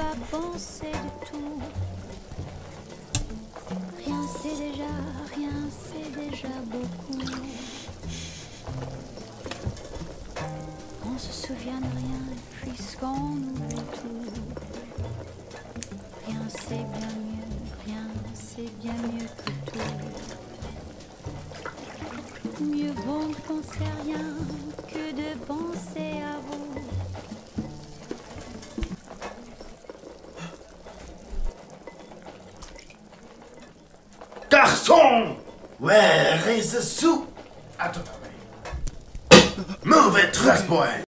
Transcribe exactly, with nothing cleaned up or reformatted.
pas penser du tout. Rien c'est déjà, rien c'est déjà beaucoup. On se souvient de rien puisqu'on oublie tout. Rien c'est bien mieux, rien c'est bien mieux que tout. Mieux vaut ne penser à rien que de penser à vous. Garçon! Where is the soup? Attends, attends. Move it, Trustboy!